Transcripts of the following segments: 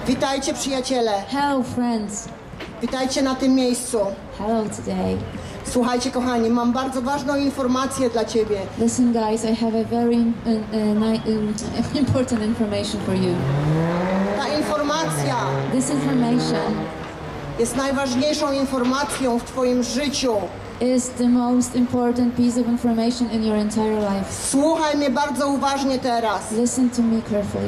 Witajcie, przyjaciele. Hello, friends. Witajcie na tym miejscu. Hello today. Słuchajcie, kochani, mam bardzo ważną informację dla ciebie. Listen, guys, I have a very important information for you. Ta informacja This information jest najważniejszą informacją w twoim życiu. is the most important piece of information in your entire life. Słuchaj mnie bardzo uważnie teraz. Listen to me carefully.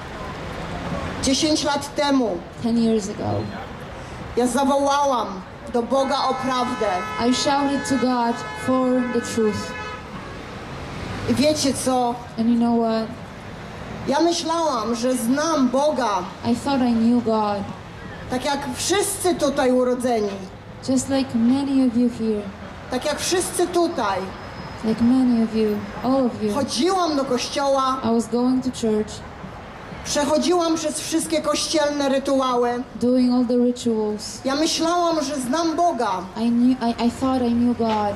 10 lat temu 10 years ago, ja zawołałam do Boga o prawdę. I shouted to God for the truth. I wiecie co? And you know what? Ja myślałam, że znam Boga, I thought I knew God, tak jak wszyscy tutaj urodzeni. just like many of you here, Tak jak wszyscy tutaj. like many of you, all of you. Chodziłam do kościoła, I was going to church, przechodziłam przez wszystkie kościelne rytuały. doing all the rituals. Ja myślałam, że znam Boga. I thought I knew God.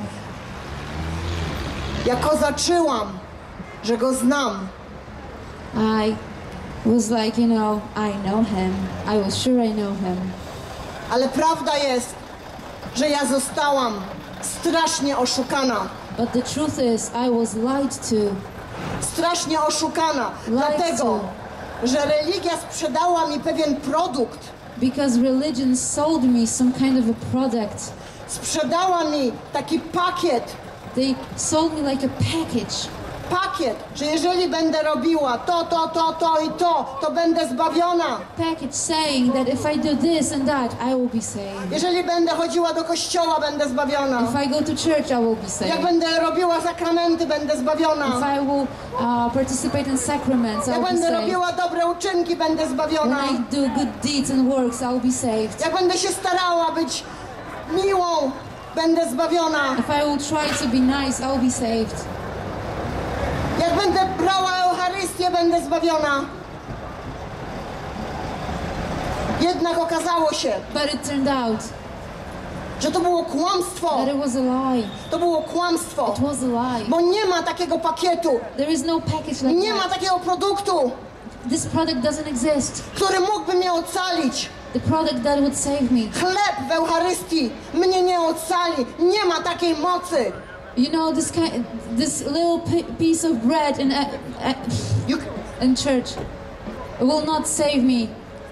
Jak zaczęłam, że Go znam, I was like, I know Him. I was sure I know Him. ale prawda jest, że ja zostałam strasznie oszukana. But the truth is, I was lied to. Strasznie oszukana, Lied dlatego, że religia sprzedała mi pewien produkt. Because religion sold me some kind of a product. Sprzedała mi taki pakiet, They sold me like a package, że jeżeli będę robiła to i to będę zbawiona. package saying that if I do this and that, I will be saved. Jeżeli będę chodziła do kościoła, będę zbawiona. If I go to church, I will be Jak saved. będę robiła sakramenty, będę zbawiona. If I will participate in sacraments, I Jak will be będę saved. robiła dobre uczynki, będę When zbawiona. I do good deeds and works, I will be saved. Jak będę się starała być miłą, będę zbawiona. If I will try to be nice, I will be saved. Jak będę brała Eucharystię, będę zbawiona. Jednak okazało się, But it turned out że to było kłamstwo. that it was a lie. To było kłamstwo. It was a lie. Bo nie ma takiego pakietu, There is no package like nie ma that. takiego produktu, This product doesn't exist. który mógłby mnie ocalić. The product that would save me. Chleb w Eucharystii mnie nie ocali. Nie ma takiej mocy. You know, this little piece of bread You- in church will not save me.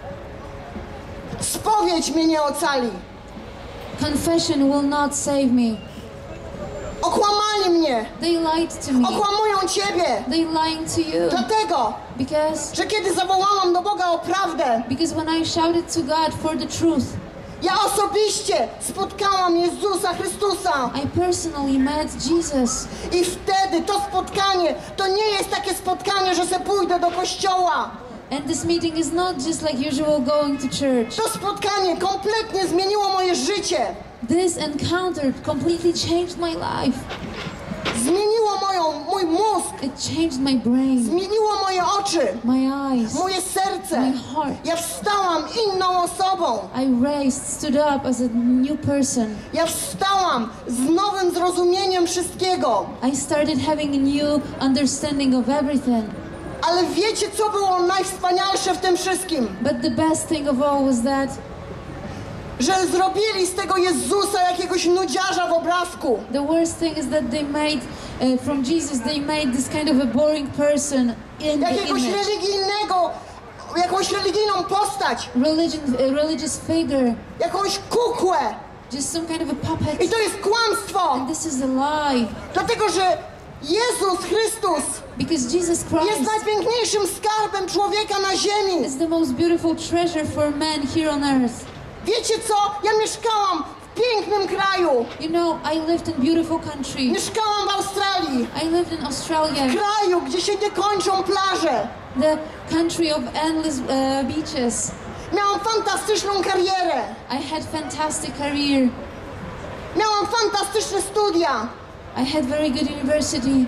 Spowiedź mnie nie ocali. Confession will not save me. Okłamali mnie. They lied to me. Okłamują Ciebie. They lying to you. Dlatego, że kiedy zawołałam do Boga o prawdę, Because when I shouted to God for the truth, ja osobiście spotkałam Jezusa Chrystusa. I personally met Jesus. I wtedy to spotkanie, to nie jest takie spotkanie, że se pójdę do kościoła. And this meeting is not just like usual going to church. To spotkanie kompletnie zmieniło moje życie. This encounter completely changed my life. Zmieniło mój mózg. It changed my brain, Zmieniło moje oczy. my eyes, Moje serce. my heart. Ja wstałam inną osobą. I stood up as a new person. Ja wstałam z nowym zrozumieniem wszystkiego. I started having a new understanding of everything. Ale wiecie, co było najwspanialsze w tym wszystkim? But the best thing of all was that Że zrobili z tego Jezusa jakiegoś nudziarza w obrazku. the worst thing is that they made from Jesus, they made this kind of a boring person in the Jakiegoś image. religijnego, jakąś religijną postać. Religious figure, Jakąś kukłę. just some kind of a I puppet. to jest kłamstwo. And this is a lie. Dlatego, że Jezus Chrystus Because Jesus jest Christ najpiękniejszym skarbem człowieka na ziemi. is the most beautiful treasure for man here on earth. Wiecie co? Ja mieszkałam w pięknym kraju. You know, I lived in beautiful country. Mieszkałam w Australii. I lived in Australia, Kraju, gdzie się nie kończą plaże. the country of endless beaches. Miałam fantastyczną karierę. I had fantastic career. Miałam fantastyczne studia. I had very good university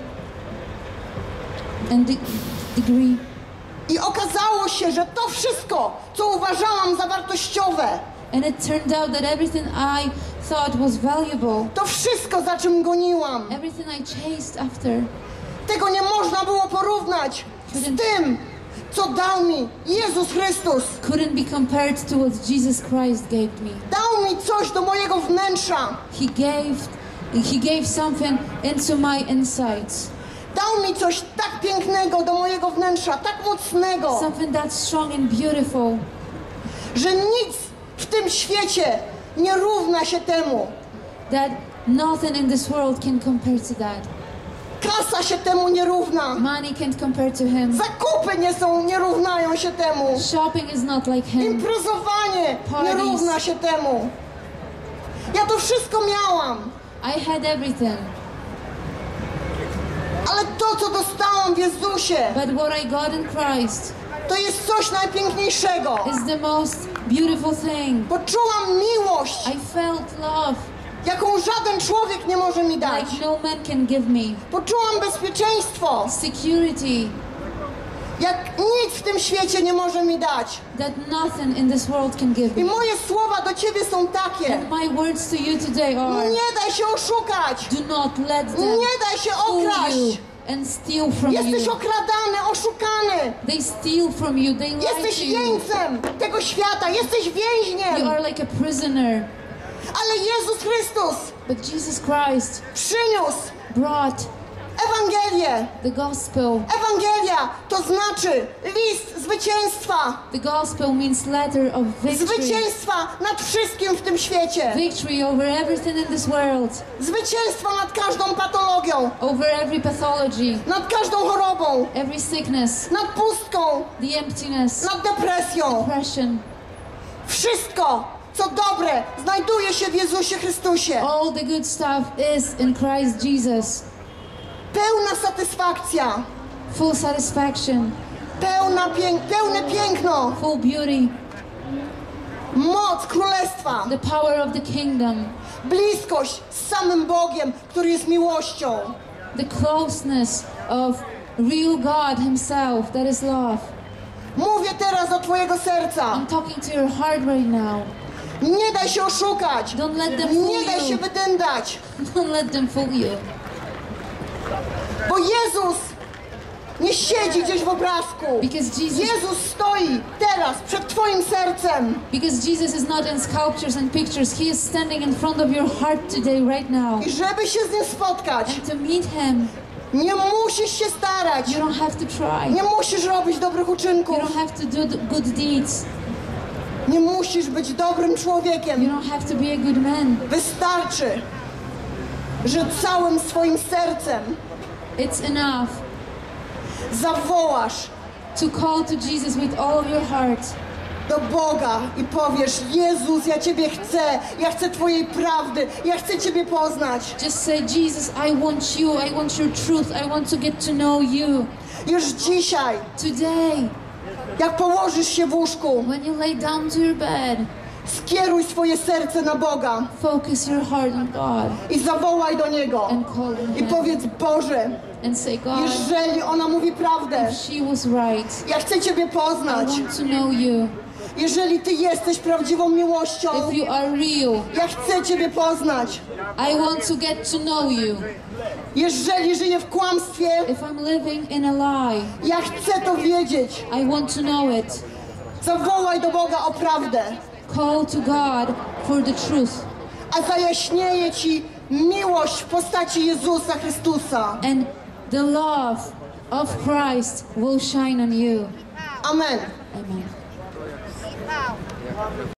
and degree. I okazało się, że to wszystko, co uważałam za wartościowe, And it turned out that everything I thought was valuable, to wszystko, za czym goniłam, everything I chased after, tego nie można było porównać z tym, co dał mi Jezus Chrystus. couldn't be compared to what Jesus Christ gave me. Dał mi coś do mojego wnętrza. He gave something into my insides. Dał mi coś tak pięknego do mojego wnętrza, tak mocnego, Something that's strong and beautiful. że nic w tym świecie nie równa się temu. That nothing in this world can compare to that. Kasa się temu nie równa. Money can't compare to him. Zakupy nie równają się temu. Shopping is not like him. Imprezowanie nie Parties. równa się temu. Ja to wszystko miałam, I had everything. ale to, co dostałam w Jezusie, But what I got in Christ to jest coś najpiękniejszego. is the most beautiful thing. Poczułam miłość, I felt love jaką żaden człowiek nie może mi dać. like no man can give me. Poczułam bezpieczeństwo, Security jak nic w tym świecie nie może mi dać. that nothing in this world can give I me. moje słowa do Ciebie są takie. And my words to you today are: Nie daj się oszukać. do not let them Nie daj się fool you okraść. and steal from Jesteś you. okradany, oszukany. They steal from you, they lie Jesteś to you. jeńcem tego świata. Jesteś You więźniem. are like a prisoner. Ale Jezus Chrystus But Jesus Christ przyniósł brought Ewangelię. the gospel. Ewangelia to znaczy list zwycięstwa. The gospel means letter of victory. Zwycięstwa nad wszystkim w tym świecie. Victory over everything in this world. Zwycięstwa nad każdą patologią. Over every pathology. Nad każdą chorobą. Every sickness. Nad pustką. The emptiness. Nad depresją. Depression. Wszystko, co dobre, znajduje się w Jezusie Chrystusie. All the good stuff is in Christ Jesus. Pełna satysfakcja. Full satisfaction. Pełne piękno. Full beauty. Moc Królestwa. The power of the kingdom. Bliskość z samym Bogiem, który jest miłością. The closeness of real God himself, that is love. Mówię teraz do Twojego serca. I'm talking to your heart right now. Nie daj się oszukać. Don't let them fool Nie daj się you. wydyndać. Don't let them fool you. Bo Jezus nie siedzi gdzieś w obrazku. Because Jezus stoi teraz przed Twoim sercem. Jesus is not in sculptures and pictures. He is standing in front of your heart today, right now. I żeby się z Nim spotkać, And to meet him, nie musisz się starać. you don't have to try. Nie musisz robić dobrych You uczynków. don't have to do the good deeds. Nie musisz być dobrym You człowiekiem. don't have to be a good man. Wystarczy, że całym swoim sercem It's enough zawołasz to call to Jesus with all of your heart. do Boga i powiesz: Jezus, ja Ciebie chcę, ja chcę Twojej prawdy, ja chcę Ciebie poznać. Just say, Jesus, I want you. I want your truth. I want to get to know you. Już dzisiaj, Today, jak położysz się w łóżku, when you lay down to your bed, skieruj swoje serce na Boga focus your heart on God i zawołaj do Niego. and call on I him powiedz: Boże, and say, God, jeżeli ona mówi prawdę, if she was right, ja chcę Ciebie I poznać. want to know you. Jeżeli Ty jesteś prawdziwą miłością, If you are real, ja chcę Ciebie poznać. I want to get to know you. Jeżeli żyję w kłamstwie, If I'm living in a lie, ja chcę to wiedzieć. I want to know it. Zawołaj do Boga o prawdę, Call to God for the truth, a zajaśnieje Ci miłość w postaci Jezusa Chrystusa. and the love of Christ will shine on you. Amen. Amen.